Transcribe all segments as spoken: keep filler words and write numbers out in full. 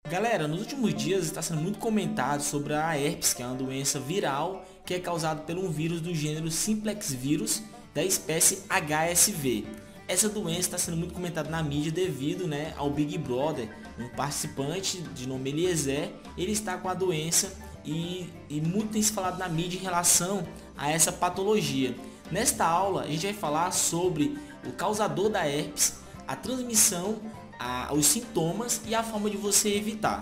Galera, nos últimos dias está sendo muito comentado sobre a herpes, que é uma doença viral que é causada por um vírus do gênero Simplex vírus da espécie H S V. Essa doença está sendo muito comentada na mídia devido, né, ao Big Brother, um participante de nome Eliezer, ele está com a doença e, e muito tem se falado na mídia em relação a essa patologia. Nesta aula a gente vai falar sobre o causador da herpes, a transmissão, a, os sintomas e a forma de você evitar.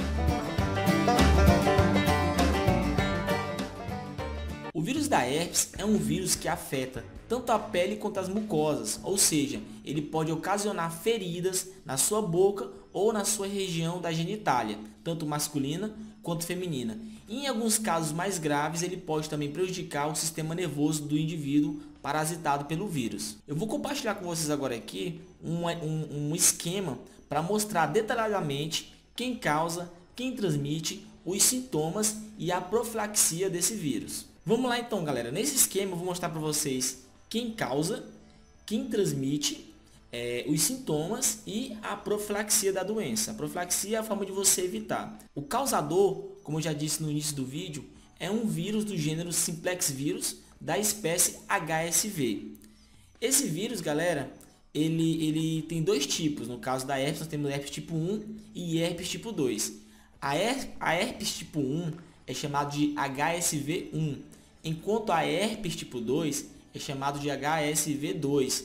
O vírus da herpes é um vírus que afeta tanto a pele quanto as mucosas, ou seja, ele pode ocasionar feridas na sua boca ou na sua região da genitália, tanto masculina quanto feminina. E em alguns casos mais graves, ele pode também prejudicar o sistema nervoso do indivíduo parasitado pelo vírus. Eu vou compartilhar com vocês agora aqui um, um, um esquema para mostrar detalhadamente quem causa, quem transmite, os sintomas e a profilaxia desse vírus. Vamos lá então, galera. Nesse esquema eu vou mostrar para vocês quem causa, quem transmite, é, os sintomas e a profilaxia da doença. A profilaxia é a forma de você evitar. O causador, como eu já disse no início do vídeo, é um vírus do gênero Simplex vírus da espécie H S V. Esse vírus, galera, ele, ele tem dois tipos. No caso da herpes, nós temos herpes tipo um e herpes tipo dois. A, her a herpes tipo um é chamado de H S V um, enquanto a herpes tipo dois é chamado de H S V dois.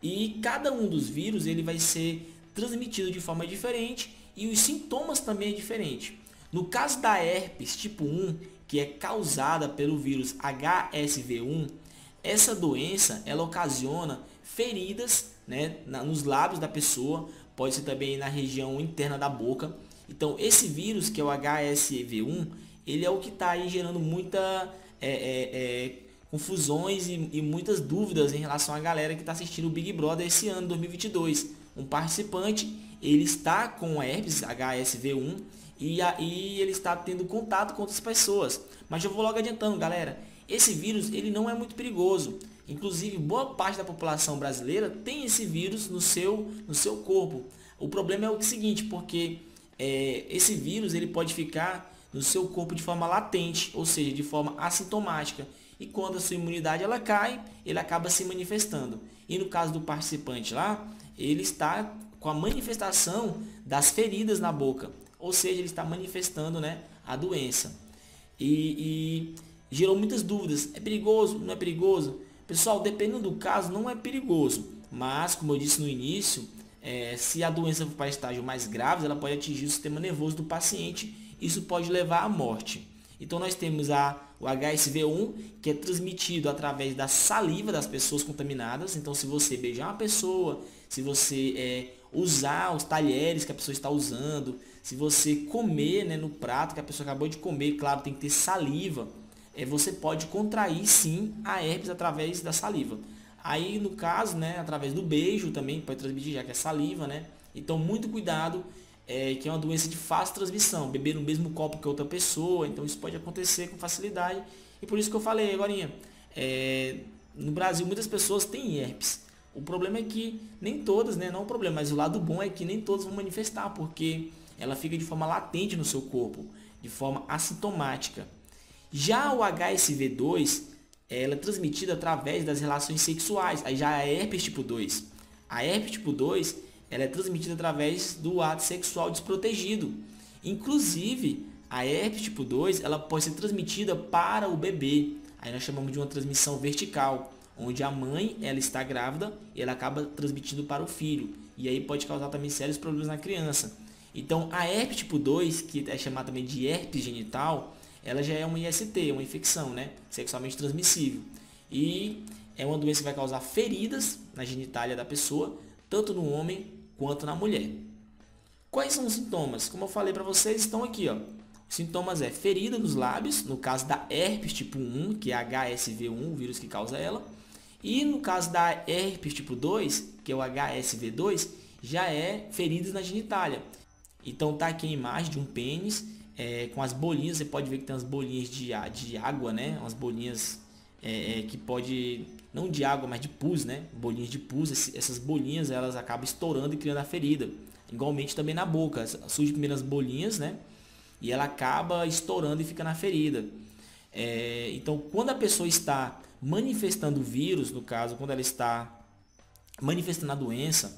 E cada um dos vírus ele vai ser transmitido de forma diferente e os sintomas também é diferente. No caso da herpes tipo um, que é causada pelo vírus H S V um, essa doença ela ocasiona feridas, né, nos lábios da pessoa, pode ser também na região interna da boca. Então esse vírus, que é o H S V um, ele é o que está aí gerando muita é, é, é, confusões e, e muitas dúvidas em relação à galera que está assistindo o Big Brother esse ano, dois mil e vinte e dois. Um participante, ele está com a herpes H S V um e aí ele está tendo contato com outras pessoas. Mas eu vou logo adiantando, galera, esse vírus ele não é muito perigoso. Inclusive, boa parte da população brasileira tem esse vírus no seu, no seu corpo. O problema é o seguinte, porque é, esse vírus ele pode ficar no seu corpo de forma latente, ou seja, de forma assintomática. E quando a sua imunidade ela cai, ele acaba se manifestando. E no caso do participante lá, ele está com a manifestação das feridas na boca. Ou seja, ele está manifestando, né, a doença. E, e gerou muitas dúvidas. É perigoso? Não é perigoso? Pessoal, dependendo do caso, não é perigoso. Mas, como eu disse no início, é, se a doença for para estágio mais grave, ela pode atingir o sistema nervoso do paciente. Isso pode levar à morte. Então nós temos a, o H S V um, que é transmitido através da saliva das pessoas contaminadas. Então se você beijar uma pessoa, se você é, usar os talheres que a pessoa está usando, se você comer, né, no prato que a pessoa acabou de comer, claro, tem que ter saliva, é, você pode contrair sim a herpes através da saliva. Aí no caso, né, através do beijo também pode transmitir, já que é saliva, né? Então muito cuidado. É, que é uma doença de fácil transmissão, beber no mesmo copo que outra pessoa, então isso pode acontecer com facilidade. E por isso que eu falei agora, é, no Brasil muitas pessoas têm herpes. O problema é que nem todas, né, não é um problema, mas o lado bom é que nem todas vão manifestar, porque ela fica de forma latente no seu corpo, de forma assintomática. Já o H S V dois, ela é transmitida através das relações sexuais, aí já é a herpes tipo dois. A herpes tipo dois ela é transmitida através do ato sexual desprotegido. Inclusive, a herpes tipo dois ela pode ser transmitida para o bebê. Aí nós chamamos de uma transmissão vertical, onde a mãe ela está grávida e ela acaba transmitindo para o filho. E aí pode causar também sérios problemas na criança. Então, a herpes tipo dois, que é chamada também de herpes genital, ela já é uma I S T, uma infecção, né, sexualmente transmissível. E é uma doença que vai causar feridas na genitália da pessoa, tanto no homem quanto na mulher. Quais são os sintomas? Como eu falei para vocês, estão aqui, ó. Os sintomas é ferida nos lábios, no caso da herpes tipo um, que é H S V um, o vírus que causa ela. E no caso da herpes tipo dois, que é o H S V dois, já é feridas na genitália. Então tá aqui a imagem de um pênis é, com as bolinhas, você pode ver que tem umas bolinhas de, de água, né? Umas bolinhas é, é, que pode... não de água, mas de pus, né? Bolinhas de pus, essas bolinhas elas acabam estourando e criando a ferida. Igualmente também na boca, surge primeiras bolinhas, né? E ela acaba estourando e fica na ferida. É, então, quando a pessoa está manifestando o vírus, no caso, quando ela está manifestando a doença,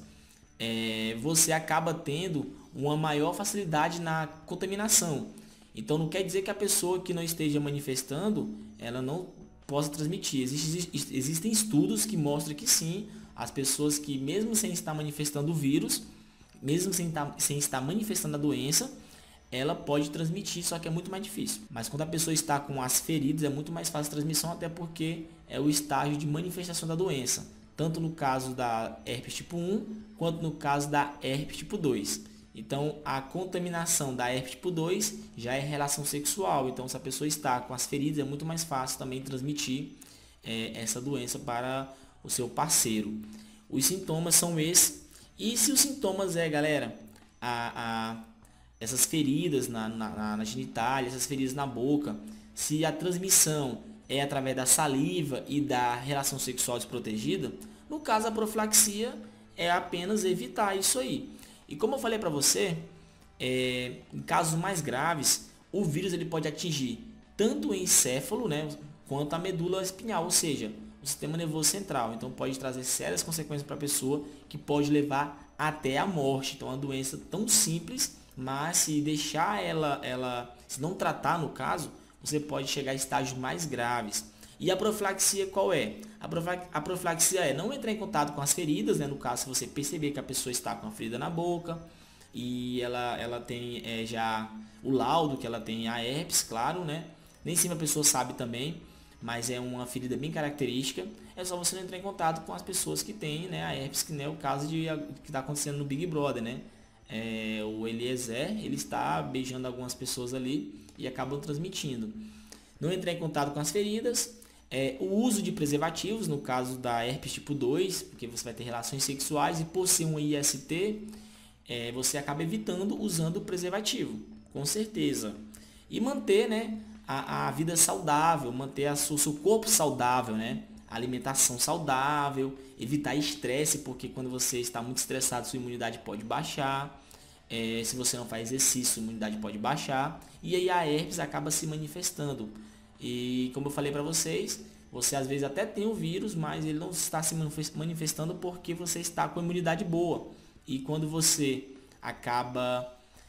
é, você acaba tendo uma maior facilidade na contaminação. Então, não quer dizer que a pessoa que não esteja manifestando, ela não possa transmitir. Existe, existem estudos que mostram que sim, as pessoas que mesmo sem estar manifestando o vírus, mesmo sem estar, sem estar manifestando a doença, ela pode transmitir, só que é muito mais difícil. Mas quando a pessoa está com as feridas, é muito mais fácil a transmissão, até porque é o estágio de manifestação da doença. Tanto no caso da herpes tipo um, quanto no caso da herpes tipo dois. Então, a contaminação da herpes tipo dois já é relação sexual. Então, se a pessoa está com as feridas, é muito mais fácil também transmitir é, essa doença para o seu parceiro. Os sintomas são esses. E se os sintomas é, galera, a, a, essas feridas na, na, na genitália, essas feridas na boca, se a transmissão é através da saliva e da relação sexual desprotegida, no caso a profilaxia é apenas evitar isso aí. E como eu falei para você, é, em casos mais graves, o vírus ele pode atingir tanto o encéfalo, né, quanto a medula espinhal, ou seja, o sistema nervoso central. Então pode trazer sérias consequências para a pessoa, que pode levar até a morte. Então é uma doença tão simples, mas se deixar ela, ela se não tratar no caso, você pode chegar a estágios mais graves. E a profilaxia qual é? A profilaxia é não entrar em contato com as feridas, né? No caso, se você perceber que a pessoa está com a ferida na boca e ela, ela tem é, já o laudo que ela tem a herpes, claro, né? Nem sempre a pessoa sabe também, mas é uma ferida bem característica. É só você não entrar em contato com as pessoas que têm, né, a herpes, que não é o caso de que está acontecendo no Big Brother, né? É, o Eliezer, ele está beijando algumas pessoas ali e acabam transmitindo. Não entrar em contato com as feridas. É, o uso de preservativos, no caso da herpes tipo dois, porque você vai ter relações sexuais e por ser um I S T, é, você acaba evitando usando o preservativo, com certeza. E manter, né, a, a vida saudável, manter o seu corpo saudável, né? A alimentação saudável, evitar estresse, porque quando você está muito estressado, sua imunidade pode baixar. É, se você não faz exercício, a imunidade pode baixar. E aí a herpes acaba se manifestando. E como eu falei para vocês, você às vezes até tem o vírus, mas ele não está se manifestando porque você está com a imunidade boa. E quando você acaba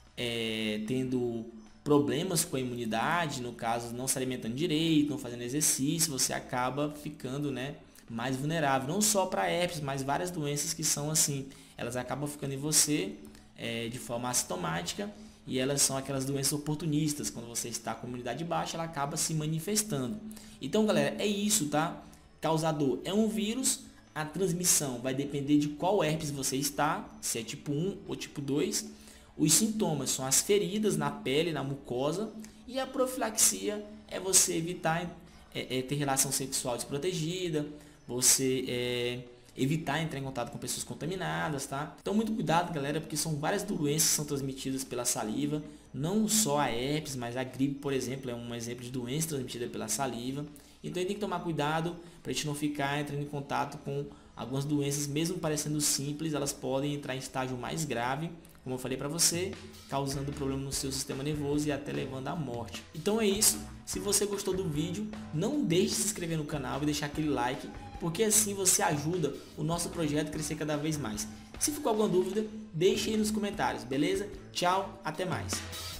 é, tendo problemas com a imunidade, no caso não se alimentando direito, não fazendo exercício, você acaba ficando, né, mais vulnerável. Não só para herpes, mas várias doenças que são assim, elas acabam ficando em você é, de forma assintomática. E elas são aquelas doenças oportunistas. Quando você está com a imunidade baixa, ela acaba se manifestando. Então, galera, é isso, tá? Causador é um vírus. A transmissão vai depender de qual herpes você está, se é tipo um ou tipo dois. Os sintomas são as feridas na pele, na mucosa. E a profilaxia é você evitar é, é, ter relação sexual desprotegida, você é, evitar entrar em contato com pessoas contaminadas, tá? Então muito cuidado, galera, porque são várias doenças que são transmitidas pela saliva, não só a herpes, mas a gripe, por exemplo, é um exemplo de doença transmitida pela saliva. Então a gente tem que tomar cuidado para a gente não ficar entrando em contato com algumas doenças, mesmo parecendo simples, elas podem entrar em estágio mais grave, como eu falei para você, causando problema no seu sistema nervoso e até levando à morte. Então é isso. Se você gostou do vídeo, não deixe de se inscrever no canal e deixar aquele like, porque assim você ajuda o nosso projeto a crescer cada vez mais. Se ficou alguma dúvida, deixe aí nos comentários, beleza? Tchau, até mais.